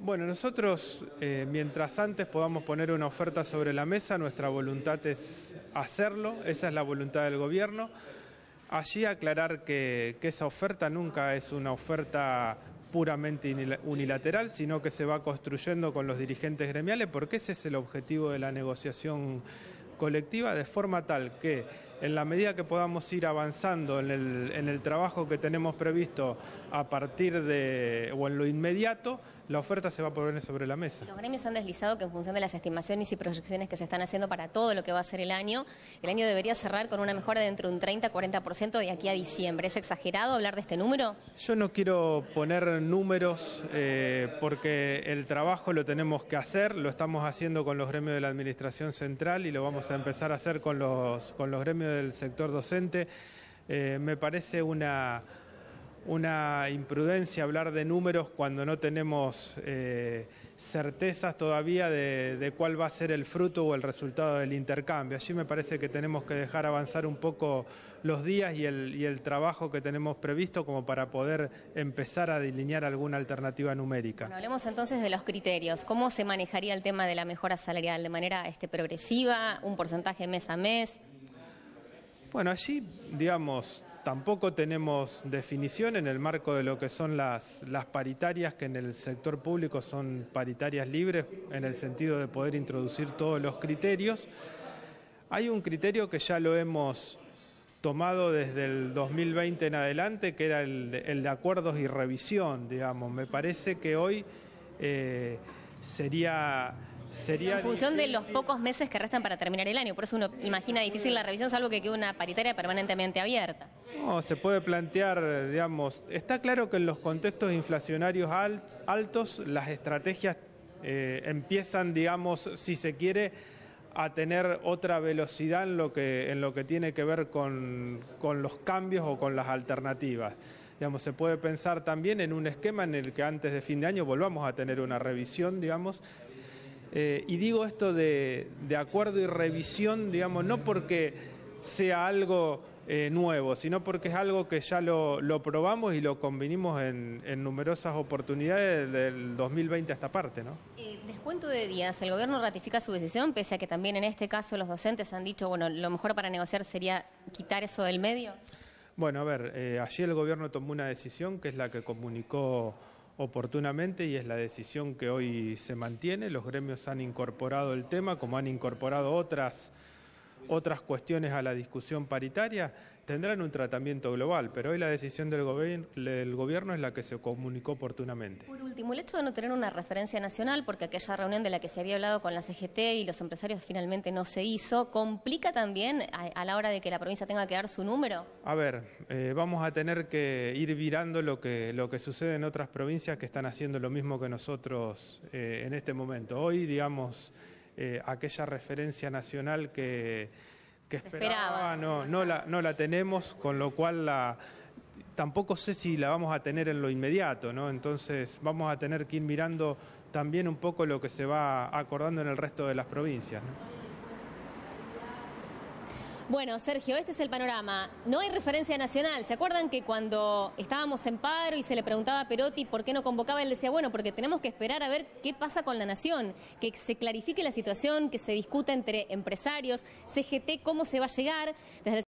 Bueno, nosotros, mientras antes podamos poner una oferta sobre la mesa, nuestra voluntad es hacerlo, esa es la voluntad del gobierno. Allí aclarar que esa oferta nunca es una oferta puramente unilateral, sino que se va construyendo con los dirigentes gremiales, porque ese es el objetivo de la negociación colectiva, de forma tal que en la medida que podamos ir avanzando en el trabajo que tenemos previsto a partir de, o en lo inmediato, la oferta se va a poner sobre la mesa. Los gremios han deslizado que en función de las estimaciones y proyecciones que se están haciendo para todo lo que va a ser el año debería cerrar con una mejora de entre un 30-40% de aquí a diciembre. ¿Es exagerado hablar de este número? Yo no quiero poner números porque el trabajo lo tenemos que hacer, lo estamos haciendo con los gremios de la Administración Central y lo vamos a empezar a hacer con los gremios del sector docente. Me parece una imprudencia hablar de números cuando no tenemos certezas todavía de cuál va a ser el fruto o el resultado del intercambio. Allí me parece que tenemos que dejar avanzar un poco los días y el trabajo que tenemos previsto como para poder empezar a delinear alguna alternativa numérica. Bueno, hablemos entonces de los criterios. ¿Cómo se manejaría el tema de la mejora salarial? ¿De manera progresiva? ¿Un porcentaje mes a mes? Bueno, allí, digamos, tampoco tenemos definición en el marco de lo que son las paritarias, que en el sector público son paritarias libres, en el sentido de poder introducir todos los criterios. Hay un criterio que ya lo hemos tomado desde el 2020 en adelante, que era el de acuerdos y revisión, digamos. Me parece que hoy sería en función de los pocos meses que restan para terminar el año, por eso uno imagina difícil la revisión, salvo que quede una paritaria permanentemente abierta. No, se puede plantear, digamos, está claro que en los contextos inflacionarios altos las estrategias empiezan, digamos, si se quiere, a tener otra velocidad en lo que tiene que ver con los cambios o con las alternativas. Digamos, se puede pensar también en un esquema en el que antes de fin de año volvamos a tener una revisión, digamos. Y digo esto de acuerdo y revisión, digamos, no porque sea algo nuevo, sino porque es algo que ya lo probamos y lo convinimos en numerosas oportunidades del 2020 a esta parte, ¿no? Descuento de días, ¿el gobierno ratifica su decisión, pese a que también en este caso los docentes han dicho, bueno, lo mejor para negociar sería quitar eso del medio? Bueno, a ver, allí el gobierno tomó una decisión que es la que comunicó oportunamente y es la decisión que hoy se mantiene. Los gremios han incorporado el tema, como han incorporado otras cuestiones a la discusión paritaria, tendrán un tratamiento global, pero hoy la decisión del gobierno es la que se comunicó oportunamente. Por último, el hecho de no tener una referencia nacional, porque aquella reunión de la que se había hablado con la CGT y los empresarios finalmente no se hizo, ¿complica también a la hora de que la provincia tenga que dar su número? A ver, vamos a tener que ir virando lo que sucede en otras provincias que están haciendo lo mismo que nosotros en este momento. Hoy, digamos, aquella referencia nacional que esperaba no la tenemos, con lo cual tampoco sé si la vamos a tener en lo inmediato, ¿no? Entonces vamos a tener que ir mirando también un poco lo que se va acordando en el resto de las provincias, ¿no? Bueno, Sergio, este es el panorama. No hay referencia nacional. ¿Se acuerdan que cuando estábamos en paro y se le preguntaba a Perotti por qué no convocaba, él decía, bueno, porque tenemos que esperar a ver qué pasa con la nación, que se clarifique la situación, que se discuta entre empresarios, CGT, cómo se va a llegar? Desde el